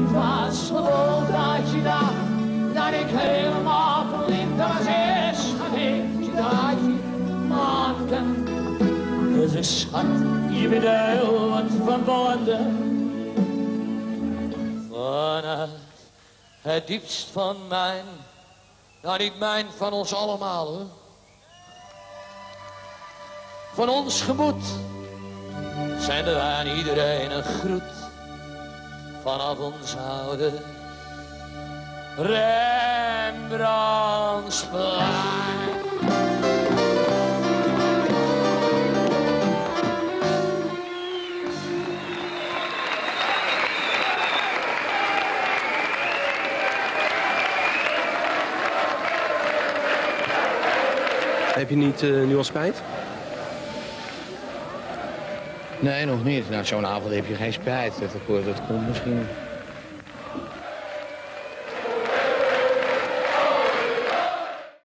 Het was gewoon dat je dacht dat ik helemaal verliefd was. Is een je maanden. Dus ik schat, je bent heel wat verbonden. Vanuit het diepst van mijn, nou niet mijn, van ons allemaal hoor. Van ons gemoed zenden wij aan iedereen een groet. Vanaf ons oude Rembrandtsplein. Heb je niet nu al spijt? Nee, nog niet. Nou, zo'n avond heb je geen spijt. Dat komt misschien